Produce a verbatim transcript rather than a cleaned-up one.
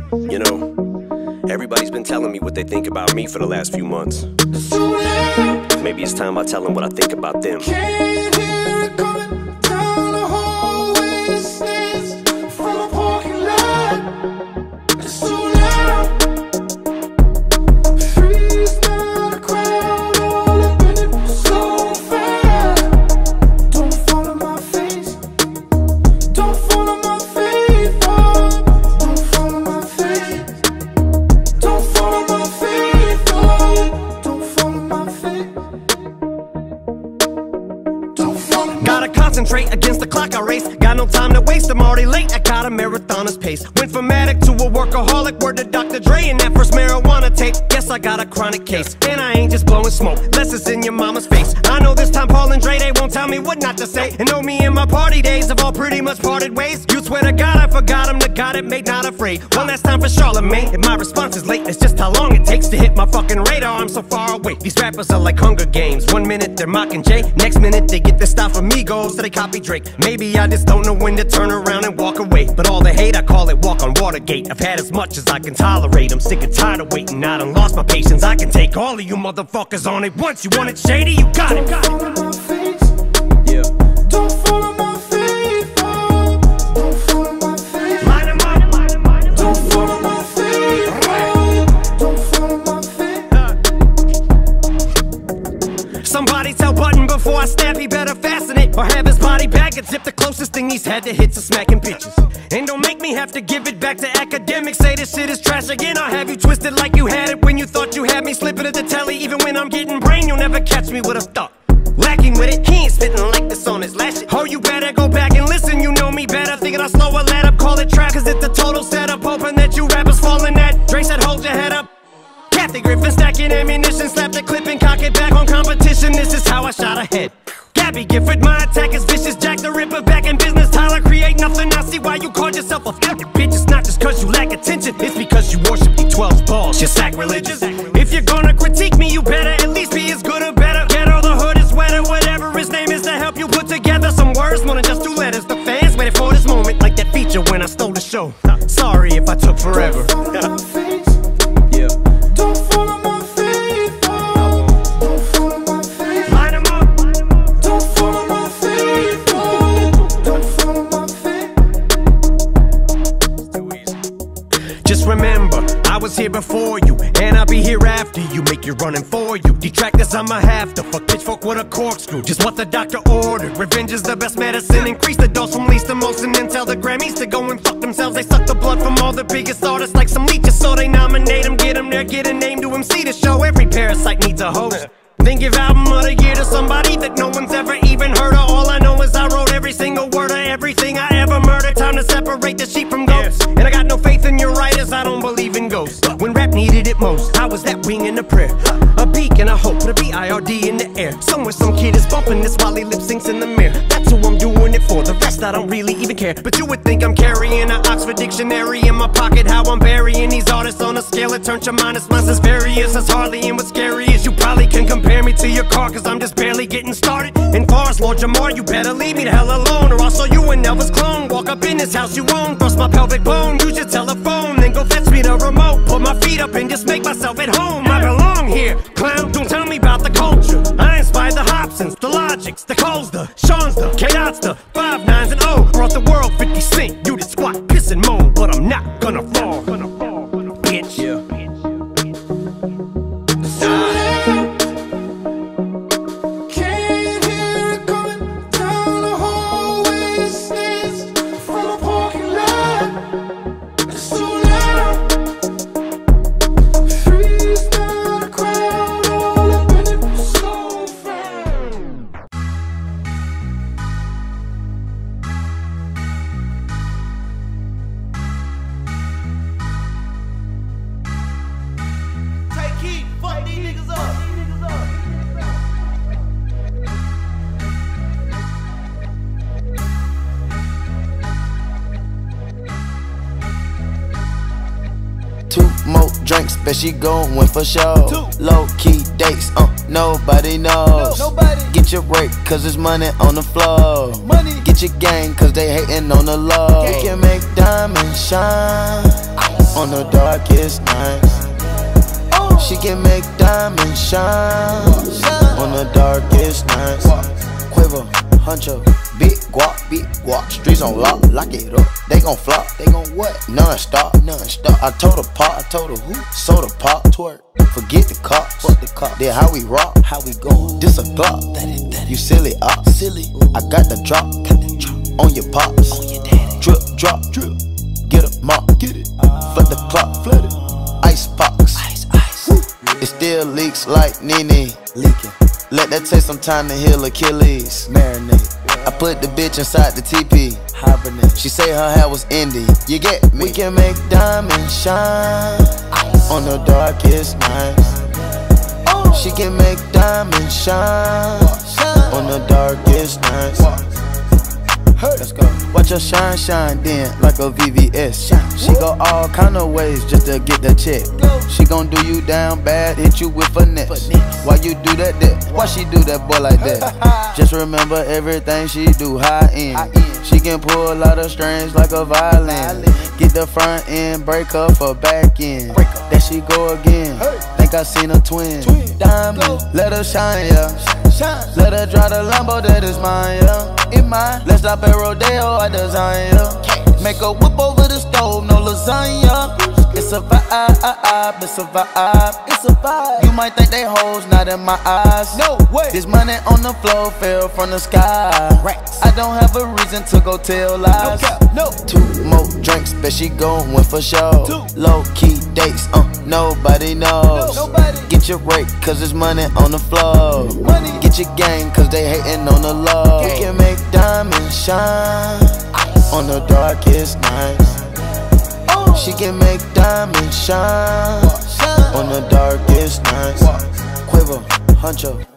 You know, everybody's been telling me what they think about me for the last few months. Maybe it's time I tell them what I think about them. Can't hear it coming down the hallway, stairs from a parking lot. It's too loud. Freeze down the crowd, all up in it so fast. Don't fall on my face. Don't fall on my face. Oh. Don't fall on my face. Don't fall on my face. Oh. Don't fall on my face. Gotta concentrate against the clock I race. Got no time to waste, I'm already late. I got a marathoner's pace. Went from addict to a workaholic. Word to Doctor Dre and that first marijuana tape. Guess I got a chronic case. And I ain't just blowing smoke, less it's in your mama's face. I know this time Paul and Dre, they won't tell me what not to say. And know me and my party days have all pretty much parted ways. You swear to God I forgot him, the God it made, not afraid. One last time for Charlemagne. If my response is late, it's just how long it takes to hit my fucking radar. I'm so far away. These rappers are like Hunger Games. One minute they're mocking Jay, next minute they get their style from Migos, so they copy Drake. Maybe I just don't know when to turn around and walk away. But all the hate, I call it walk on Watergate. I've had as much as I can tolerate. I'm sick and tired of waiting. I done lost my patience. I can take all of you motherfuckers on it once. You want it shady? You got it. Don't fall on my face. Yeah. Don't fall on my face. Oh. Don't fall on my face. Line 'em up. Don't fall on my face. Oh. Don't fall on my face. Somebody tell Button before I snap, he better fasten it or have his body bag and zip. The closest thing he's had to hits a smacking bitches. And don't make me have to give it back to academics. Say this shit is trash again, I'll have you twisted like you had it when you thought you had me. Slipping at the telly, even when I'm getting brain, you'll never catch me with a thought. Lacking with it, he ain't spitting like this on his last shit. Oh, you better go back and listen, you know me better. Thinking I'll slow a let up, call it trap, cause it's a total setup. Hoping that you rappers falling that. Dre said hold your head up. Kathy Griffin stacking ammunition, slap the clip and cock it back on competition. This is how I shot ahead. Gabby Gifford, my attack is vicious. Jack the Ripper back in business. Tyler create nothing. I see why you called yourself a fucking bitch. It's not just cause you lack attention, it's because you worship the twelve's balls. You're sacrilegious. If you're gonna critique me, you better at least be as good or better. Ghetto, the hood is wetter, whatever his name is, to help you put together some words more than just two letters. The fans waited for this moment, like that feature when I stole the show. Sorry if I took forever. Don't fall on my face. Yeah. Don't fall on my face. Oh. Don't fall on my face. Line 'em up. Don't fall on my face. Oh. Don't fall on my face. Too easy. Just remember, I was here before you, and I'll be here after you. Make you running for you. Detractors, I'ma have to fuck pitchfork with a corkscrew. Just what the doctor ordered. Revenge is the best medicine. Increase the dose from least to most, and then tell the Grammys to go and fuck themselves. They suck the blood from all the biggest artists like some leeches, so they nominate them, get them there, get a name to M C to show. Every parasite needs a host. Then give album of the year to somebody that no one's ever even heard of. All I know is I wrote every single word of everything I ever murdered. Time to separate the sheep from goats. And I got no faith in your writers, I don't believe in ghosts. When rap needed it most, I was that wing in a prayer, a beacon, a hope, with a B I R D in the air. Somewhere some kid is bumping this while he lip syncs in the mirror. That's who I'm doing it for, the rest I don't really even care. But you would think I'm carrying an Oxford dictionary in my pocket. How I'm burying these artists on a scale that turns your minus minus as various as hardly. And what's scary is you probably can compare me to your car, cause I'm just barely getting started. And far as Lord Jamar, you better leave me the hell alone, or I'll show you an Elvis clone. Walk up in this house you own, bust my pelvic bone, use your telephone, then go fetch me the remote. Put my feet up and just make myself at home. I belong here, clown, don't tell me about the culture. I inspired the Hobsons, the Logics, the Coles, the Sean's, the K-Dots, the five nines and O. Brought the world fifty cent, you did squat, piss and moan, but I'm not gonna fall, bitch. Yeah. Can't hear it coming down the hallway, stairs from a parking lot. It's too loud. Freeze down the crowd, all up in it so fast. Take heat, fuck these niggas up. Two more drinks, bet she going for sure. Two. Low key dates, uh, nobody knows. No, nobody. Get your break, cause there's money on the floor. Money. Get your gang, cause they hating on the low. Gang. We can make diamonds shine. on the darkest nights. She can make diamonds shine on the darkest nights. Quiver, huncho, big guap, big guap. Streets on lock, lock it up. They gon' flop, they gon' what? Non-stop, non-stop. I told her pop, I told her who? Soda pop, twerk. Forget the cops, fuck the cops. Then how we rock, how we go? This a Glock, that is, that is. You silly op, silly. I got the drop, got the drop. On your pops, on your daddy. Drip, drop, drip. Get a mop, get it. Flood the clock, flood it. Ice pox, ice, ice. Woo. It still leaks like Nene. Leaking. Let that take some time to heal Achilles. Marinate. I put the bitch inside the teepee. Hibernate. She say her hair was indie. You get me? We can make diamonds shine on the darkest nights. She can make diamonds shine on the darkest nights. Let's go. Watch her shine, shine then like a V V S. She go all kind of ways just to get the check. She gon' do you down bad, hit you with finesse. Why you do that? That? Why she do that boy like that? Just remember everything she do high end. She can pull a lot of strings like a violin. Get the front end, break up for back end. There she go again. Think I seen a twin. Diamond, let her shine, yeah. Let her drive the Lambo that is mine, yeah. In mine. Let's stop at Rodeo, I design, yeah. Make a whip over the stove, no lasagna. It's a vibe, it's a vibe, it's a vibe. You might think they hoes, not in my eyes. No way. This money on the floor fell from the sky. Rats. I don't have a reason to go tell lies. No, no. Two more drinks, bet she going for sure. Two. Low key dates, uh, nobody knows. No, nobody. Get your rate, cause there's money on the floor. Money. Get your game, cause they hating on the low. You can make diamonds shine on the darkest nights. She can make diamonds shine on the darkest nights. Quiver, huncho.